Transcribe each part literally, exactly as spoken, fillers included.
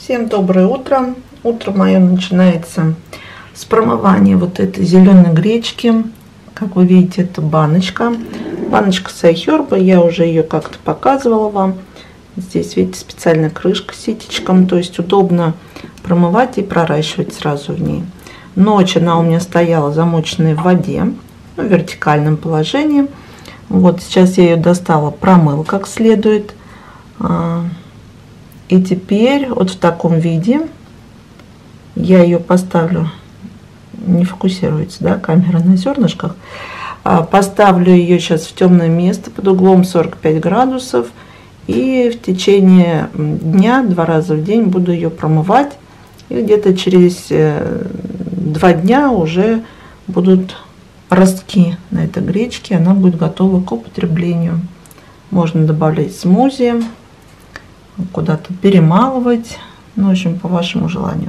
Всем доброе утро. Утро мое начинается с промывания вот этой зеленой гречки. Как вы видите, это баночка. Баночка Сайхерба. Я уже ее как-то показывала вам. Здесь, видите, специальная крышка с ситечком. То есть удобно промывать и проращивать сразу в ней. Ночь она у меня стояла замоченная в воде, в вертикальном положении. Вот сейчас я ее достала, промыла как следует. И теперь вот в таком виде я ее поставлю, не фокусируется, да, камера на зернышках. Поставлю ее сейчас в темное место под углом сорок пять градусов. И в течение дня, два раза в день буду ее промывать. И где-то через два дня уже будут ростки на этой гречке. Она будет готова к употреблению. Можно добавлять в смузи, куда-то перемалывать. Ну, в общем, по вашему желанию.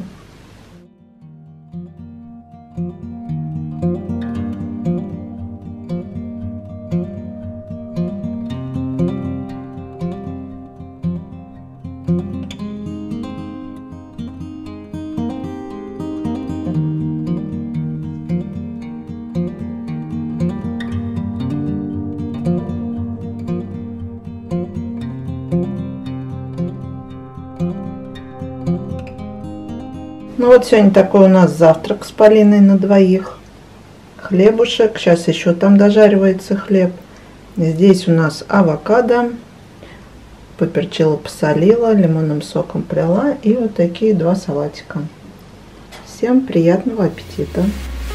Ну вот сегодня такой у нас завтрак с Полиной на двоих. Хлебушек. Сейчас еще там дожаривается хлеб. Здесь у нас авокадо. Поперчила, посолила, лимонным соком пряла. И вот такие два салатика. Всем приятного аппетита!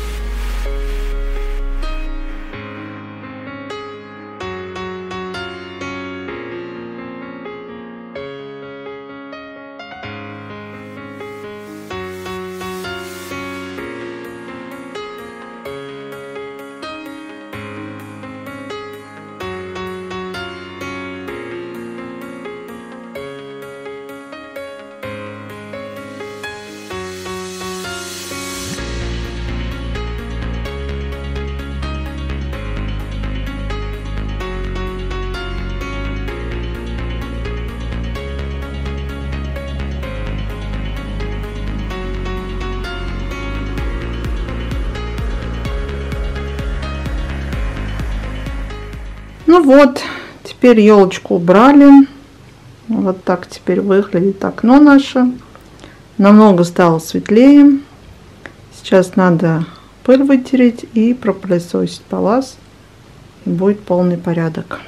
Ну вот, теперь елочку убрали. Вот так теперь выглядит окно наше. Намного стало светлее. Сейчас надо пыль вытереть и пропылесосить палас. И будет полный порядок.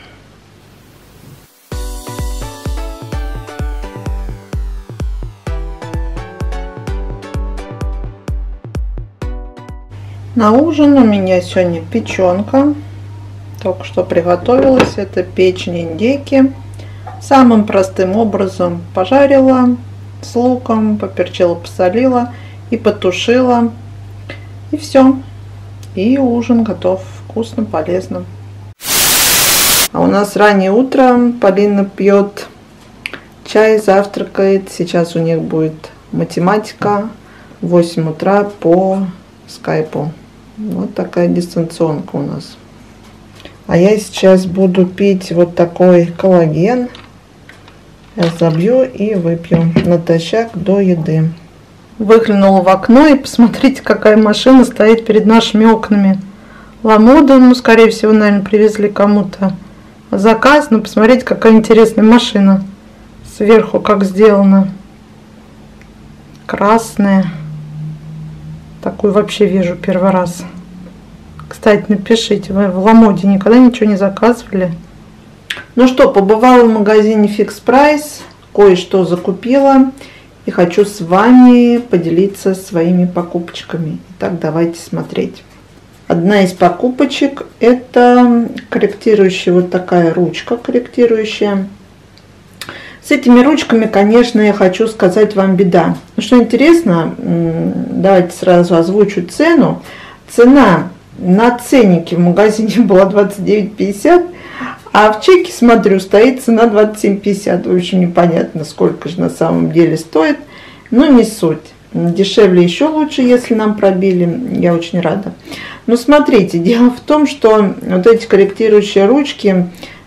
На ужин у меня сегодня печенка. Только что приготовилась. Это печень индейки. Самым простым образом пожарила с луком, поперчила, посолила и потушила. И все. И ужин готов. Вкусно, полезно. А у нас раннее утро. Полина пьет чай, завтракает. Сейчас у них будет математика в восемь утра по скайпу. Вот такая дистанционка у нас. А я сейчас буду пить вот такой коллаген. Я забью и выпью натощак до еды. Выглянула в окно и посмотрите, какая машина стоит перед нашими окнами. Ламода, ну, скорее всего, наверное, привезли кому-то заказ. Но посмотрите, какая интересная машина. Сверху как сделано. Красная. Такую вообще вижу первый раз. Кстати, напишите, вы в Ламоде никогда ничего не заказывали? Ну что, побывала в магазине Fix Price, кое-что закупила и хочу с вами поделиться своими покупочками. Итак, давайте смотреть. Одна из покупочек — это корректирующая вот такая ручка, корректирующая. С этими ручками, конечно, я хочу сказать вам беда. Но что интересно, давайте сразу озвучу цену. Цена на ценнике в магазине была двадцать девять пятьдесят, а в чеке, смотрю, стоит цена двадцать семь пятьдесят. В общем, непонятно, сколько же на самом деле стоит, но не суть. Дешевле еще лучше, если нам пробили, я очень рада. Но смотрите, дело в том, что вот эти корректирующие ручки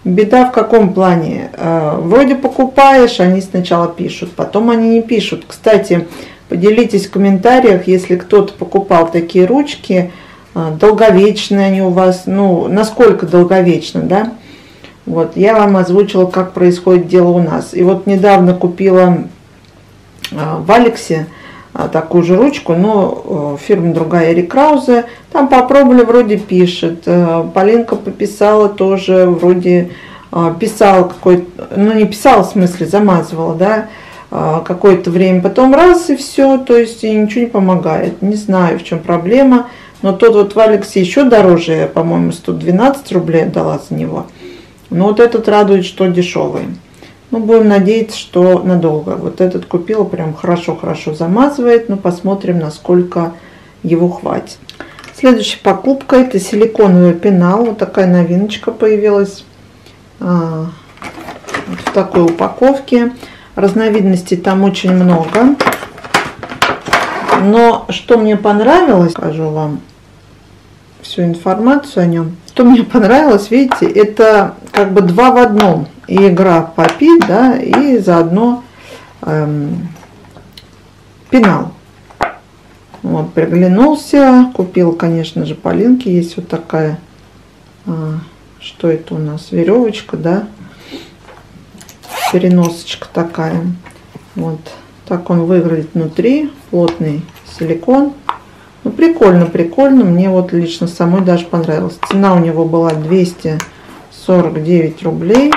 Беда в каком плане? Вроде покупаешь, они сначала пишут, потом они не пишут. Кстати, поделитесь в комментариях, если кто-то покупал такие ручки, долговечные они у вас, ну, насколько долговечно, да? Вот, я вам озвучила, как происходит дело у нас. И вот недавно купила в Алексе такую же ручку, но фирма другая, Эрик Краузе. Там попробовали, вроде пишет. Полинка пописала тоже, вроде писала какой-то, ну не писала, в смысле замазывала, да, какое-то время. Потом раз и все, то есть и ничего не помогает. Не знаю, в чем проблема. Но тот вот в Алексе еще дороже, по-моему, сто двенадцать рублей отдала за него. Но вот этот радует, что дешевый. Ну, будем надеяться, что надолго. Вот этот купила, прям хорошо-хорошо замазывает. Ну, посмотрим, насколько его хватит. Следующая покупка — это силиконовый пенал. Вот такая новиночка появилась. А, вот в такой упаковке. Разновидностей там очень много. Но что мне понравилось, скажу вам всю информацию о нем. Что мне понравилось, видите, это как бы два в одном. И игра попить, да, и заодно эм, пенал. Вот, приглянулся, купил, конечно же, Полинки. Есть вот такая, а, что это у нас, веревочка, да, переносочка такая. Вот, так он выглядит внутри, плотный силикон. Ну, прикольно, прикольно. Мне вот лично самой даже понравилось. Цена у него была двести сорок девять рублей.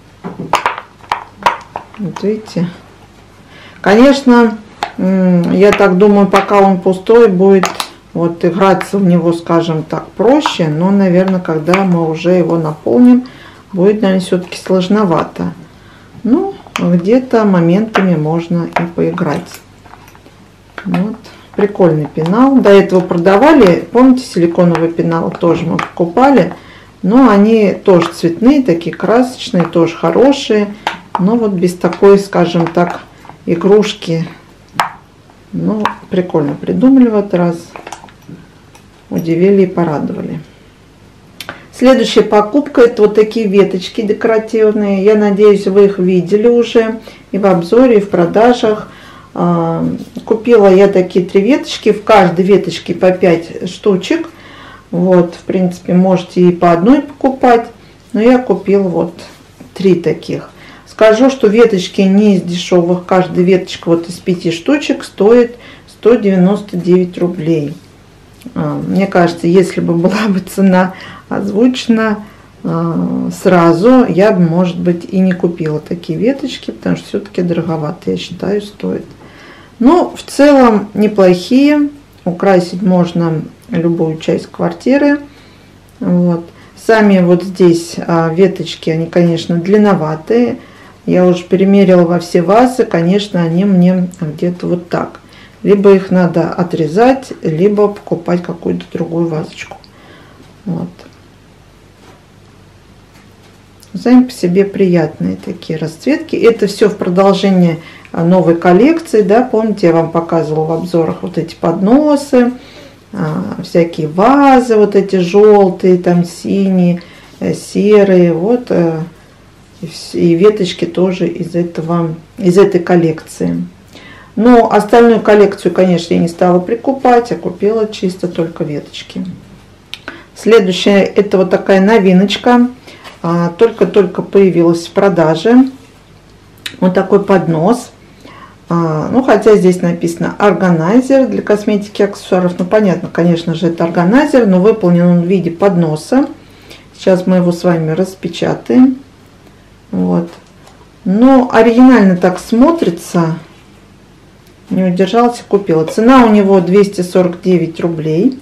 Вот видите. Конечно, я так думаю, пока он пустой, будет вот играться в него, скажем так, проще. Но, наверное, когда мы уже его наполним, будет, наверное, все-таки сложновато. Ну, где-то моментами можно и поиграть. Вот. Прикольный пенал. До этого продавали, помните, силиконовый пенал тоже мы покупали. Но они тоже цветные, такие красочные, тоже хорошие. Но вот без такой, скажем так, игрушки. Ну, прикольно придумали в этот раз. Удивили и порадовали. Следующая покупка — это вот такие веточки декоративные. Я надеюсь, вы их видели уже и в обзоре, и в продажах. Купила я такие три веточки, в каждой веточке по пять штучек. Вот, в принципе, можете и по одной покупать, но я купила вот три таких. Скажу, что веточки не из дешевых, каждая веточка вот из пяти штучек стоит сто девяносто девять рублей. Мне кажется, если бы была бы цена озвучена сразу, я бы, может быть, и не купила такие веточки, потому что все-таки дороговато, я считаю, стоит. Но в целом неплохие. Украсить можно любую часть квартиры. Вот. Сами вот здесь а, веточки, они, конечно, длинноватые. Я уже перемерила во все вазы. Конечно, они мне где-то вот так. Либо их надо отрезать, либо покупать какую-то другую вазочку. Вот. Сами по себе приятные такие расцветки. Это все в продолжение новой коллекции, да, помните, я вам показывала в обзорах вот эти подносы, всякие вазы, вот эти желтые, там синие, серые, вот, и веточки тоже из этого, из этой коллекции. Но остальную коллекцию, конечно, я не стала прикупать, а купила чисто только веточки. Следующая — это вот такая новиночка, только-только появилась в продаже. Вот такой поднос. Ну, хотя здесь написано органайзер для косметики и аксессуаров. Ну, понятно, конечно же, это органайзер, но выполнен он в виде подноса. Сейчас мы его с вами распечатаем. Вот. Ну, оригинально так смотрится. Не удержалась и купила. Цена у него двести сорок девять рублей.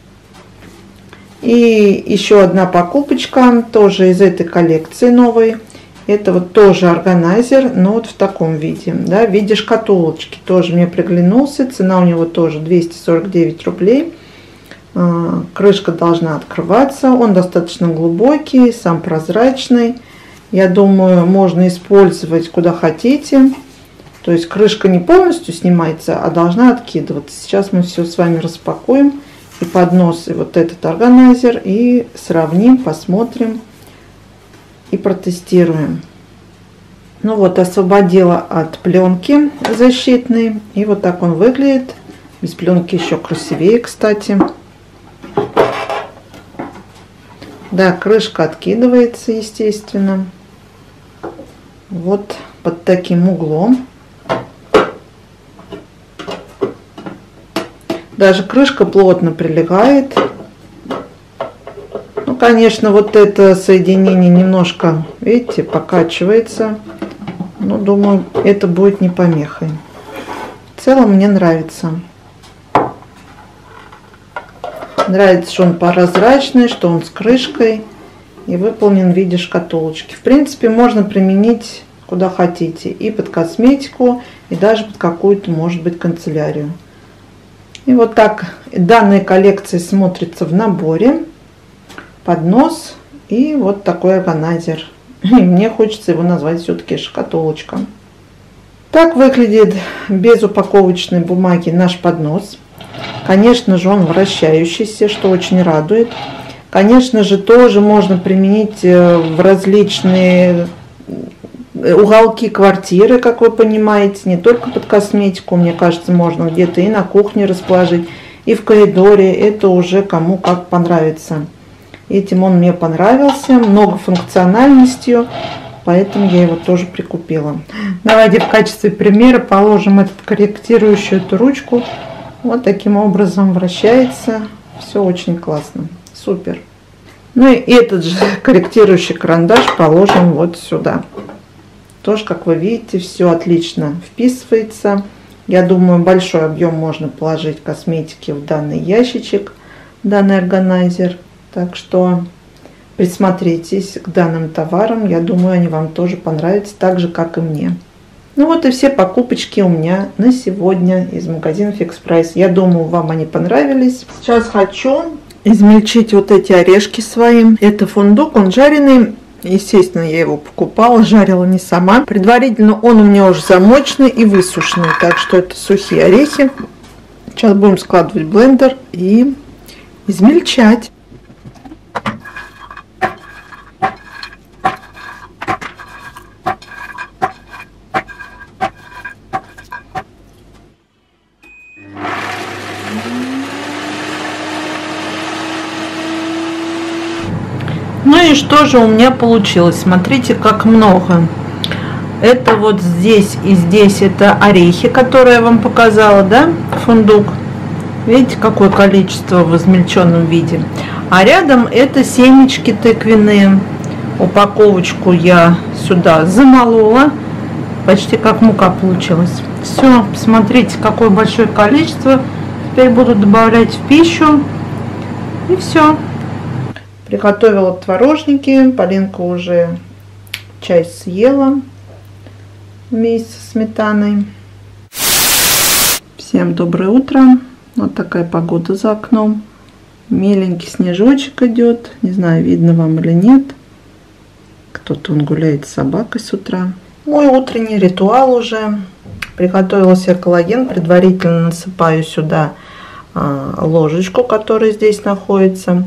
И еще одна покупочка, тоже из этой коллекции новой. Это вот тоже органайзер, но вот в таком виде, да, в виде шкатулочки. Тоже мне приглянулся. Цена у него тоже двести сорок девять рублей. Крышка должна открываться. Он достаточно глубокий, сам прозрачный. Я думаю, можно использовать куда хотите. То есть крышка не полностью снимается, а должна откидываться. Сейчас мы все с вами распакуем. И поднос, и вот этот органайзер. И сравним, посмотрим. и протестируем. Ну вот, освободила от пленки защитной. И вот так он выглядит. Без пленки еще красивее, кстати. Да, крышка откидывается, естественно. Вот под таким углом. Даже крышка плотно прилегает. Ну, конечно, вот это соединение немножко, видите, покачивается. Но думаю, это будет не помехой. В целом мне нравится. Нравится, что он прозрачный, что он с крышкой и выполнен в виде шкатулочки. В принципе, можно применить куда хотите. И под косметику, и даже под какую-то, может быть, канцелярию. И вот так данная коллекция смотрится в наборе. Поднос и вот такой органайзер. И мне хочется его назвать все-таки шкатулочка. Так выглядит без упаковочной бумаги наш поднос. Конечно же, он вращающийся, что очень радует. Конечно же, тоже можно применить в различные уголки квартиры, как вы понимаете, не только под косметику. Мне кажется, можно где-то и на кухне расположить, и в коридоре. Это уже кому как понравится. Этим он мне понравился, многофункциональностью, поэтому я его тоже прикупила. Давайте в качестве примера положим этот корректирующую эту ручку. Вот таким образом вращается. Все очень классно. Супер. Ну и этот же корректирующий карандаш положим вот сюда. Тоже, как вы видите, все отлично вписывается. Я думаю, большой объем можно положить косметики в данный ящичек, данный органайзер. Так что присмотритесь к данным товарам. Я думаю, они вам тоже понравятся, так же, как и мне. Ну вот и все покупочки у меня на сегодня из магазина Fix Price. Я думаю, вам они понравились. Сейчас хочу измельчить вот эти орешки свои. Это фундук, он жареный. Естественно, я его покупала, жарила не сама. Предварительно он у меня уже замоченный и высушенный. Так что это сухие орехи. Сейчас будем складывать в блендер и измельчать. Ну и что же у меня получилось? Смотрите, как много. Это вот здесь и здесь это орехи, которые я вам показала, да, фундук. Видите, какое количество в измельченном виде. А рядом это семечки тыквенные. Упаковочку я сюда замолола. Почти как мука получилась. Все, смотрите, какое большое количество. Теперь буду добавлять в пищу. И все. Приготовила творожники. Полинка уже часть съела вместе со сметаной. Всем доброе утро. Вот такая погода за окном. Меленький снежочек идет. Не знаю, видно вам или нет. Кто-то он гуляет с собакой с утра. Мой утренний ритуал уже. Приготовила себе коллаген. Предварительно насыпаю сюда ложечку, которая здесь находится.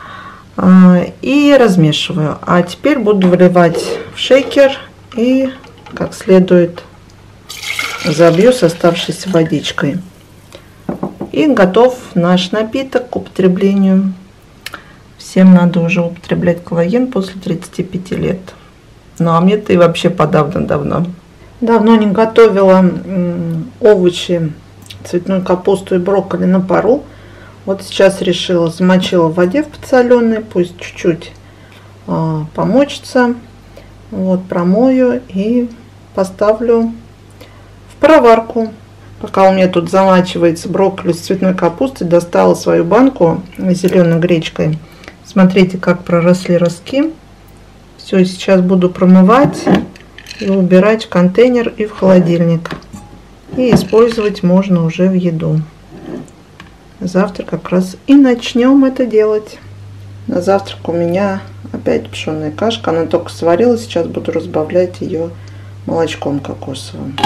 И размешиваю. А теперь буду выливать в шейкер и как следует забью с оставшейся водичкой. И готов наш напиток к употреблению. Всем надо уже употреблять коллаген после тридцати пяти лет. Ну а мне-то и вообще подавно давно. Давно не готовила овощи, цветную капусту и брокколи на пару. Вот сейчас решила, замочила в воде в подсоленной, пусть чуть-чуть э, помочится. Вот, промою и поставлю в пароварку. Пока у меня тут замачивается брокколи с цветной капустой, достала свою банку с зеленой гречкой. Смотрите, как проросли ростки. Все, сейчас буду промывать и убирать в контейнер и в холодильник. И использовать можно уже в еду. Завтра как раз и начнем это делать. На завтрак у меня опять пшенная кашка. Она только сварилась. Сейчас буду разбавлять ее молочком кокосовым.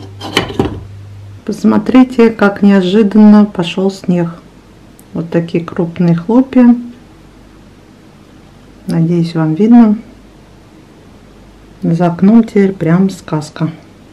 Посмотрите, как неожиданно пошел снег. Вот такие крупные хлопья. Надеюсь, вам видно. За окном теперь прям сказка.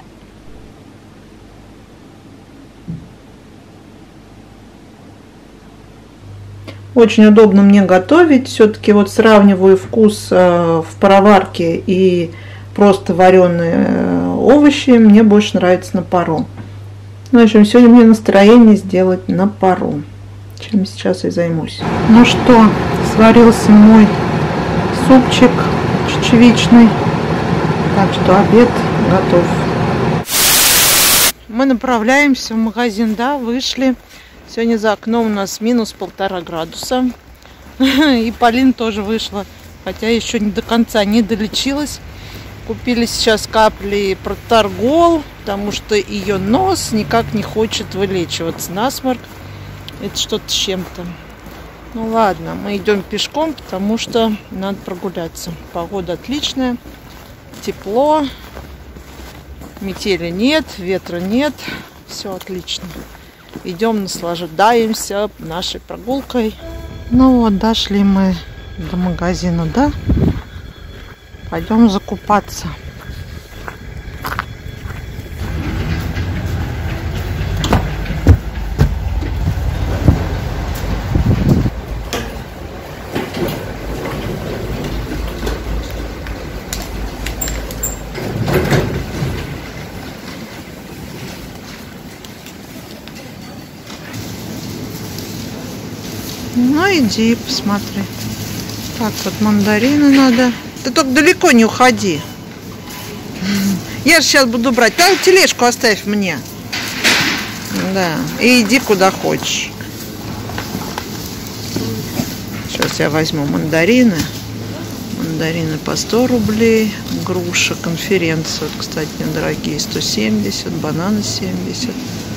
Очень удобно мне готовить. Все-таки вот сравниваю вкус в пароварке и просто вареные овощи. Мне больше нравится на пару. В общем, сегодня у меня настроение сделать на пару, чем сейчас и займусь. Ну что, сварился мой супчик чечевичный. Так что обед готов. Мы направляемся в магазин, да, вышли. Сегодня за окном у нас минус полтора градуса. И Полин тоже вышла, хотя еще не до конца не долечилась. Купили сейчас капли Проторгол, потому что ее нос никак не хочет вылечиваться. Насморк. Это что-то с чем-то. Ну ладно, мы идем пешком, потому что надо прогуляться. Погода отличная, тепло, метели нет, ветра нет, все отлично. Идем, наслаждаемся нашей прогулкой. Ну вот, дошли мы до магазина, да? Пойдем закупаться. Ну иди, посмотри. Так, вот мандарины надо. Ты только далеко не уходи. Я же сейчас буду брать. Там тележку оставь мне. Да. И иди куда хочешь. Сейчас я возьму мандарины. Мандарины по сто рублей. Груша, конференция. Вот, кстати, недорогие. сто семьдесят. Бананы семьдесят.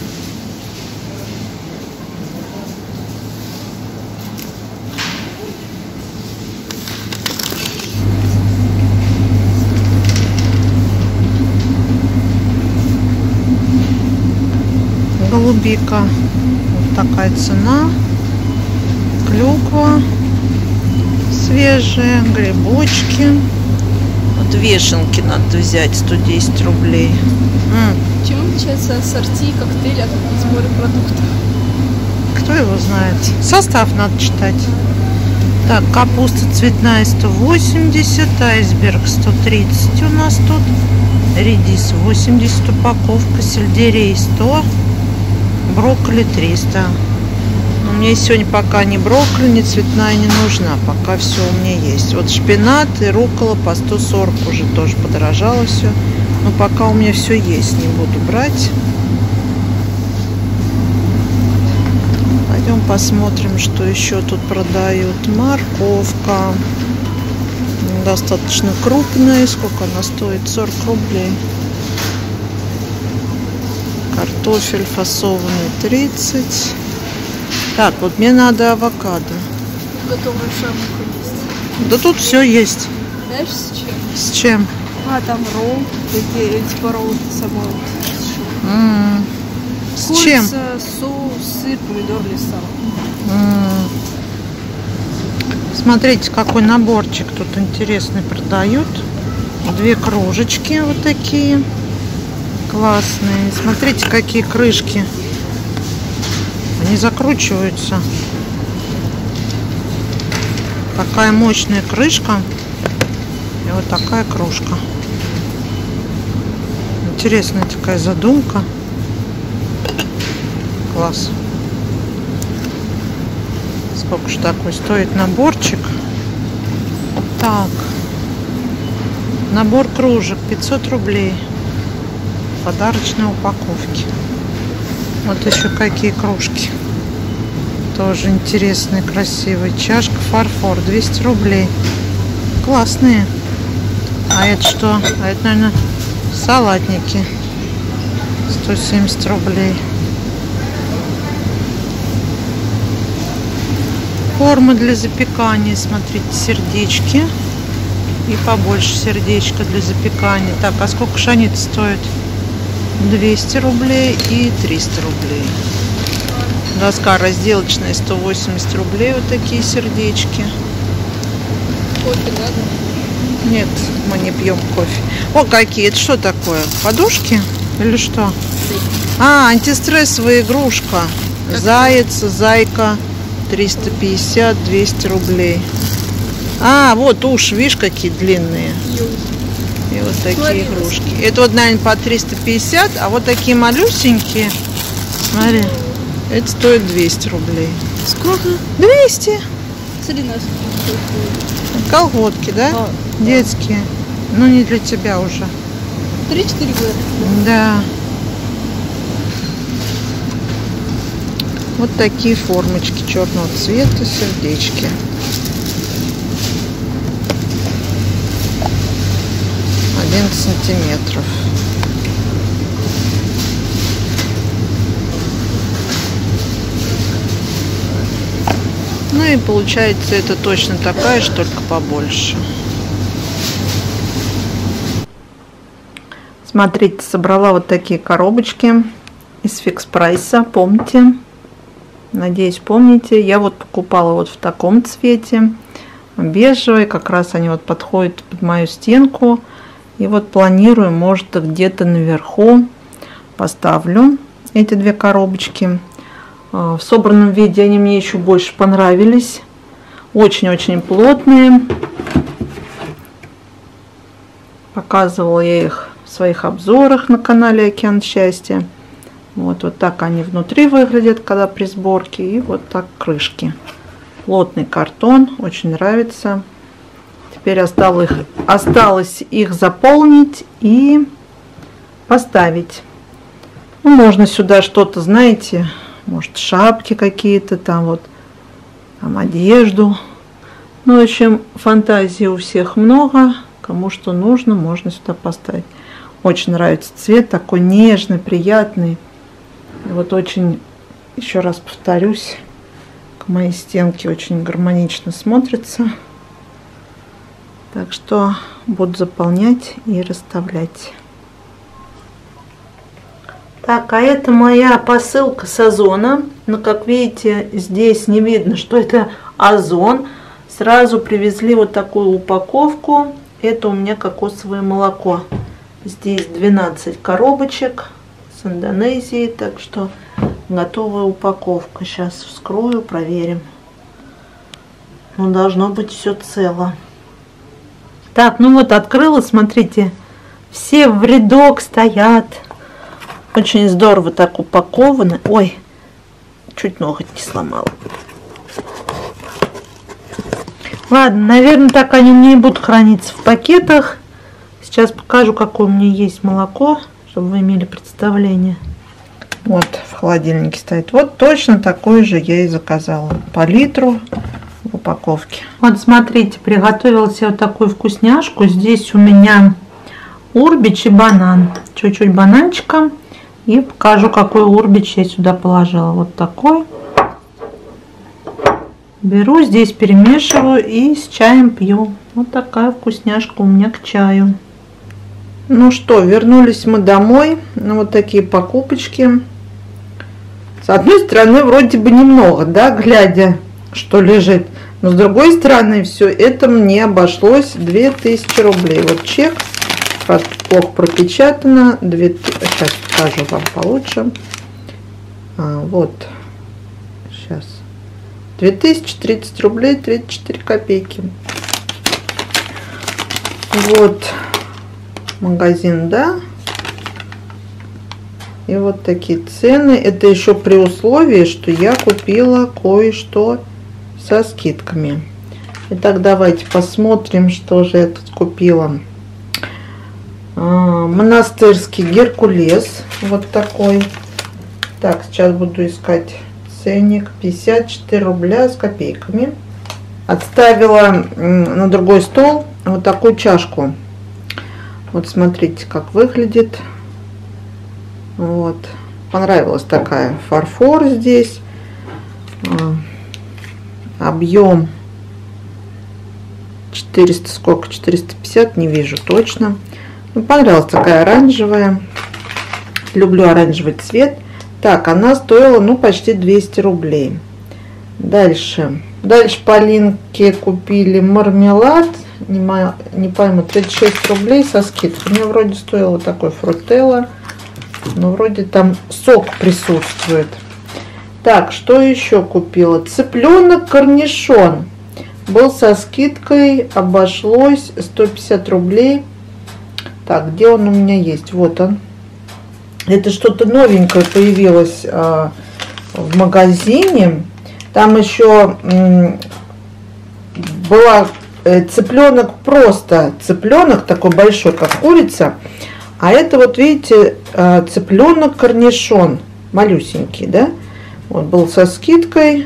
Голубика. Вот такая цена. Клюква свежая, грибочки. Вот вешенки надо взять, сто десять рублей. М. Чем отличается ассорти коктейля от морепродуктов? Кто его знает? Состав надо читать. Так, капуста цветная сто восемьдесят, айсберг сто тридцать у нас тут. Редис восемьдесят упаковка, сельдерей сто. Брокколи триста. Но мне сегодня пока ни брокколи, ни цветная не нужна. Пока все у меня есть. Вот шпинат и руккола по сто сорок уже тоже подорожало все. Но пока у меня все есть, не буду брать. Пойдем посмотрим, что еще тут продают. Морковка. Достаточно крупная. Сколько она стоит? сорок рублей. Картофель фасованный тридцать. Так, вот мне надо авокадо. Готовая шамука есть. Да тут все есть. Знаешь, с чем? С чем? А, там ролл. Такие, типа ролл самого. М-м. С Курица, чем? соус, сыр, помидор, лиса. М-м. Смотрите, какой наборчик тут интересный продают. Две кружечки вот такие. Классные. Смотрите, какие крышки. Они закручиваются. Такая мощная крышка. И вот такая кружка. Интересная такая задумка. Класс. Сколько же такой стоит наборчик? Так. Набор кружек пятьсот рублей. Подарочной упаковки. Вот еще какие кружки. Тоже интересные, красивые. Чашка фарфор двести рублей. Классные. А это что? А это, наверное, салатники. сто семьдесят рублей. Формы для запекания. Смотрите, сердечки. И побольше сердечко для запекания. Так, а сколько же они стоят? двести рублей и триста рублей. Доска разделочная сто восемьдесят рублей. Вот такие сердечки. Кофе надо? Нет, мы не пьем кофе. О, какие! Это что такое? Подушки? Или что? А, антистрессовая игрушка. Заяц, зайка. триста пятьдесят, двести рублей. А, вот уши, видишь, какие длинные. И вот такие Смотри, игрушки. Это вот, наверное, по триста пятьдесят, а вот такие малюсенькие. Смотри, это стоит двести рублей. Сколько? двести. Смотри, нас. Колготки, да? А, детские. Да. Ну, не для тебя уже. три-четыре года. Да. Вот такие формочки черного цвета, сердечки. одиннадцать сантиметров. Ну и получается это точно такая же, только побольше. Смотрите, собрала вот такие коробочки из Фикс Прайса, помните? Надеюсь, помните. Я вот покупала вот в таком цвете, бежевый, как раз они вот подходят под мою стенку. И вот планирую, может, где-то наверху поставлю эти две коробочки. В собранном виде они мне еще больше понравились. Очень-очень плотные. Показывала я их в своих обзорах на канале Океан Счастья. Вот, вот так они внутри выглядят, когда при сборке. И вот так крышки. Плотный картон, очень нравится. Теперь осталось их, осталось их заполнить и поставить. Ну, можно сюда что-то, знаете, может шапки какие-то, там вот, там одежду. Ну, в общем, фантазии у всех много. Кому что нужно, можно сюда поставить. Очень нравится цвет, такой нежный, приятный. И вот очень, еще раз повторюсь, к моей стенке очень гармонично смотрится. Так что буду заполнять и расставлять. Так, а это моя посылка с Озона. Но, как видите, здесь не видно, что это Озон. Сразу привезли вот такую упаковку. Это у меня кокосовое молоко. Здесь двенадцать коробочек с Индонезии. Так что готовая упаковка. Сейчас вскрою, проверим. Но должно быть все цело. Так, ну вот открыла, смотрите. Все в рядок стоят. Очень здорово так упакованы. Ой, чуть ноготь не сломала. Ладно, наверное, так они у меня и будут храниться в пакетах. Сейчас покажу, какое у меня есть молоко, чтобы вы имели представление. Вот, в холодильнике стоит. Вот точно такое же я и заказала. По литру в упаковке. Вот, смотрите, приготовила себе вот такую вкусняшку. Здесь у меня урбич и банан. Чуть-чуть бананчика. И покажу, какой урбич я сюда положила. Вот такой. Беру, здесь перемешиваю и с чаем пью. Вот такая вкусняшка у меня к чаю. Ну что, вернулись мы домой. Ну, вот такие покупочки. С одной стороны, вроде бы немного, да, глядя, что лежит. Но с другой стороны, все это мне обошлось две тысячи рублей. Вот чек. Плохо пропечатано. две... Сейчас покажу вам получше. А, вот. Сейчас. две тысячи тридцать рублей тридцать четыре копейки. Вот. Магазин, да. И вот такие цены. Это еще при условии, что я купила кое-что со скидками. Итак, давайте посмотрим, что же я тут купила. А, монастырский Геркулес. Вот такой. Так, сейчас буду искать ценник. пятьдесят четыре рубля с копейками. Отставила на другой стол вот такую чашку. Вот смотрите, как выглядит. Вот. Понравилась такая. Фарфор здесь. Объем четыреста, сколько? четыреста пятьдесят, не вижу точно. Ну, понравилась такая оранжевая. Люблю оранжевый цвет. Так, она стоила, ну, почти двести рублей. Дальше. Дальше по Линке купили мармелад. не, мо- не пойму, тридцать шесть рублей со скидкой. Мне вроде стоило такой фрутелла, но вроде там сок присутствует. Так, что еще купила? Цыпленок корнишон. Был со скидкой, обошлось сто пятьдесят рублей. Так, где он у меня есть? Вот он. Это что-то новенькое появилось а, в магазине. Там еще м, была э, цыпленок, просто цыпленок такой большой, как курица. А это вот видите, э, цыпленок корнишон, малюсенький, да? Вот был со скидкой.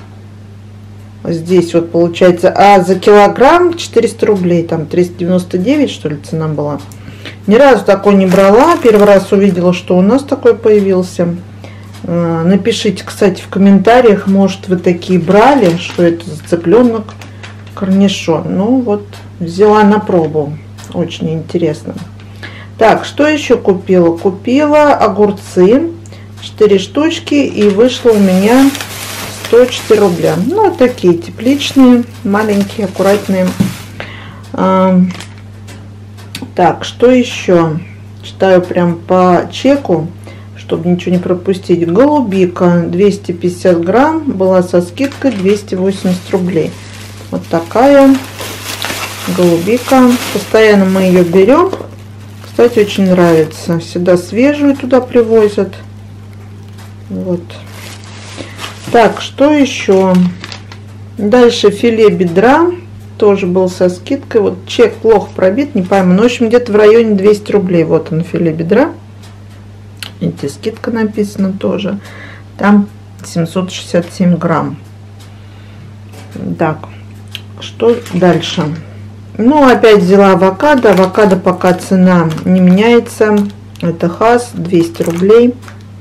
Здесь вот получается, а за килограмм четыреста рублей, там триста девяносто девять, что ли, цена была. Ни разу такой не брала, первый раз увидела, что у нас такой появился. Напишите, кстати, в комментариях, может, вы такие брали, что это за цыпленок корнишон. Ну вот, взяла на пробу, очень интересно. Так, что еще купила? Купила огурцы, четыре штучки, и вышло у меня сто четыре рубля. Ну, такие тепличные, маленькие, аккуратные. А, так, что еще? Читаю прям по чеку, чтобы ничего не пропустить. Голубика двести пятьдесят грамм, была со скидкой двести восемьдесят рублей. Вот такая голубика. Постоянно мы ее берем. Кстати, очень нравится. Всегда свежую туда привозят. Вот. Так, что еще? Дальше филе бедра. Тоже был со скидкой. Вот чек плохо пробит, не пойму. Но, в общем, где-то в районе двести рублей. Вот он, филе бедра. Видите, скидка написана тоже. Там семьсот шестьдесят семь грамм. Так, что дальше? Ну, опять взяла авокадо. Авокадо пока цена не меняется. Это Хас, двести рублей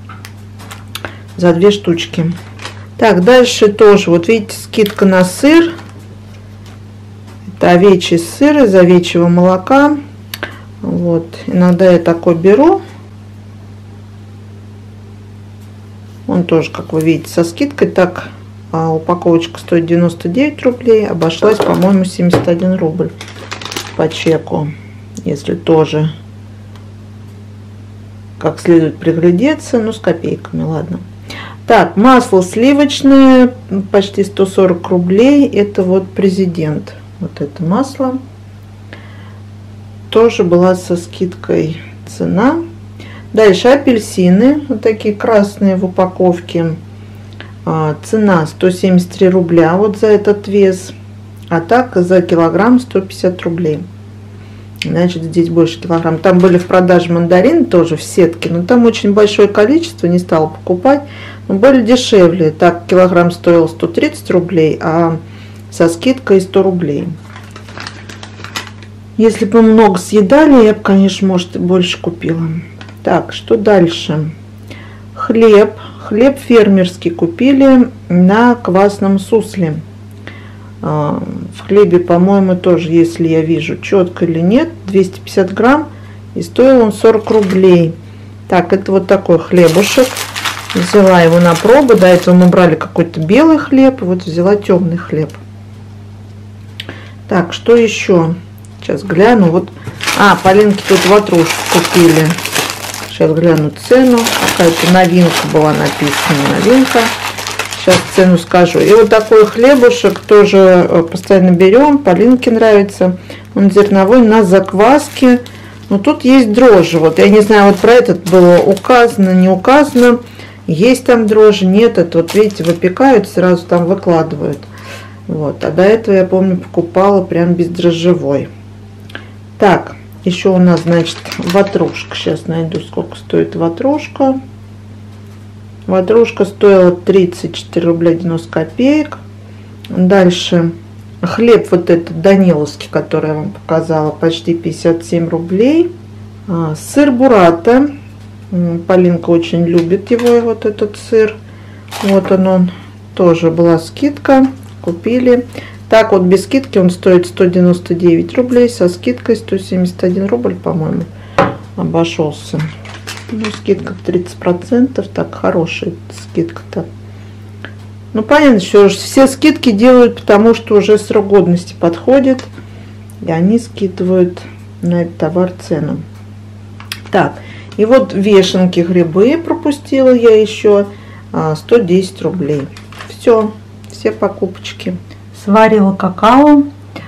за две штучки. Так, дальше тоже, вот видите, скидка на сыр. Это овечий сыр из овечьего молока. Вот, иногда я такой беру. Он тоже, как вы видите, со скидкой. Так, а упаковочка стоит девяносто девять рублей. Обошлась, по-моему, семьдесят один рубль по чеку. Если тоже как следует приглядеться. Ну, с копейками, ладно. Так, масло сливочное, почти сто сорок рублей. Это вот Президент. Вот это масло. Тоже была со скидкой цена. Дальше апельсины. Вот такие красные в упаковке. А, цена сто семьдесят три рубля вот за этот вес. А так за килограмм сто пятьдесят рублей. Значит, здесь больше килограмм. Там были в продаже мандарины тоже в сетке. Но там очень большое количество. Не стала покупать. Но были дешевле. Так, килограмм стоил сто тридцать рублей. А со скидкой сто рублей. Если бы мы много съедали, я бы, конечно, может, и больше купила. Так, что дальше? Хлеб. Хлеб фермерский купили на квасном сусле. В хлебе, по-моему, тоже, если я вижу четко или нет, двести пятьдесят грамм. И стоил он сорок рублей. Так, это вот такой хлебушек. Взяла его на пробу. До этого мы брали какой-то белый хлеб. И вот взяла темный хлеб. Так, что еще? Сейчас гляну. Вот, а, Полинки тут ватрушку купили. Сейчас гляну цену. Какая-то новинка была написана. Новинка. Сейчас цену скажу. И вот такой хлебушек тоже постоянно берем. Полинке нравится. Он зерновой на закваске. Но тут есть дрожжи. Вот я не знаю, вот про этот было указано, не указано. Есть там дрожжи, нет. Это вот видите, выпекают, сразу там выкладывают. Вот. А до этого, я помню, покупала прям бездрожжевой. Так, еще у нас, значит, ватрушка. Сейчас найду, сколько стоит ватрушка. Ватрушка стоила тридцать четыре рубля девяносто копеек. Дальше хлеб вот этот даниловский, который я вам показала, почти пятьдесят семь рублей. А, сыр бурата. Полинка очень любит его, вот этот сыр. Вот он, он. Тоже была скидка. Купили. Так вот, без скидки он стоит сто девяносто девять рублей. Со скидкой сто семьдесят один рубль, по-моему, обошелся. Ну, скидка тридцать процентов. Так, хорошая скидка-то. Ну, понятно, что все скидки делают, потому что уже срок годности подходит. и они скидывают на этот товар цену. Так, и вот вешенки грибы пропустила я еще сто десять рублей. Все, все покупочки. Сварила какао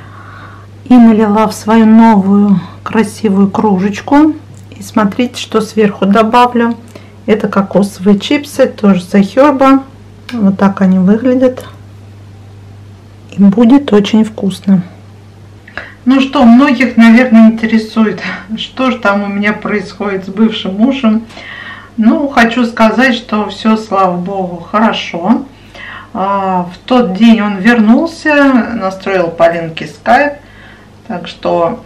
и налила в свою новую красивую кружечку. И смотрите, что сверху добавлю. Это кокосовые чипсы, тоже с Херба. Вот так они выглядят. И будет очень вкусно. Ну что, многих, наверное, интересует, что же там у меня происходит с бывшим мужем. Ну, хочу сказать, что все, слава богу, хорошо. В тот день он вернулся, настроил Полинке скайп. Так что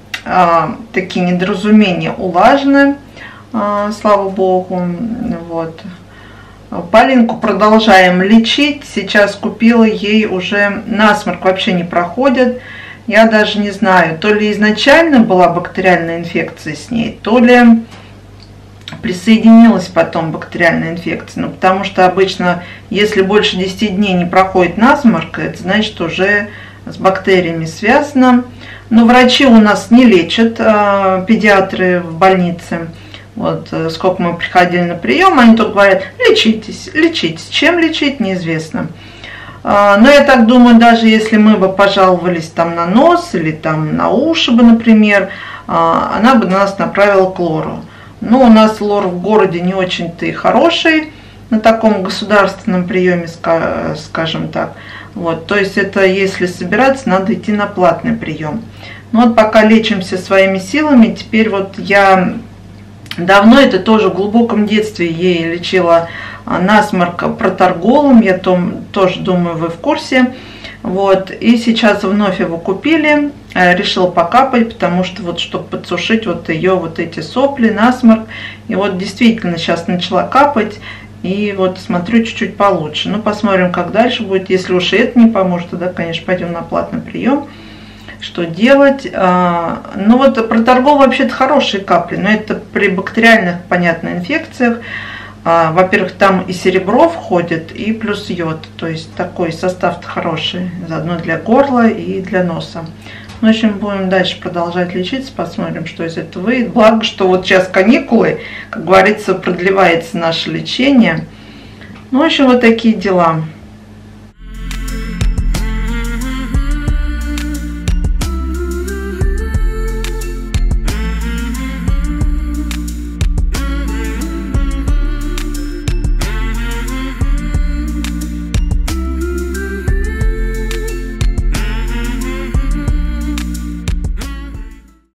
такие недоразумения улажены, слава богу. Вот. Полинку продолжаем лечить. Сейчас купила ей уже насморк, вообще не проходит. Я даже не знаю, то ли изначально была бактериальная инфекция с ней, то ли присоединилась потом бактериальная инфекция. Ну, потому что обычно, если больше десяти дней не проходит насморк, это значит уже с бактериями связано. Но врачи у нас не лечат, педиатры в больнице. Вот сколько мы приходили на прием, они только говорят: лечитесь, лечитесь. Чем лечить, неизвестно. Но я так думаю, даже если мы бы пожаловались там на нос или там на уши бы, например, она бы нас направила к лору. Но у нас лор в городе не очень-то и хороший на таком государственном приеме, скажем так. Вот, то есть это если собираться, надо идти на платный прием. Ну вот пока лечимся своими силами. Теперь вот я давно, это тоже в глубоком детстве, ей лечила насморк проторголом, я том, тоже думаю, вы в курсе. Вот, и сейчас вновь его купили, решила покапать, потому что вот, чтобы подсушить вот ее вот эти сопли, насморк. И вот действительно сейчас начала капать, и вот смотрю, чуть-чуть получше. Ну, посмотрим, как дальше будет. Если уж и это не поможет, тогда, конечно, пойдем на платный прием. Что делать? Ну вот проторгол вообще-то хорошие капли, но это при бактериальных, понятно, инфекциях. Во-первых, там и серебро входит, и плюс йод. То есть такой состав хороший, заодно для горла и для носа. Ну, в общем, будем дальше продолжать лечиться, посмотрим, что из этого выйдет. Благо, что вот сейчас каникулы, как говорится, продлевается наше лечение. Ну, в общем, вот такие дела.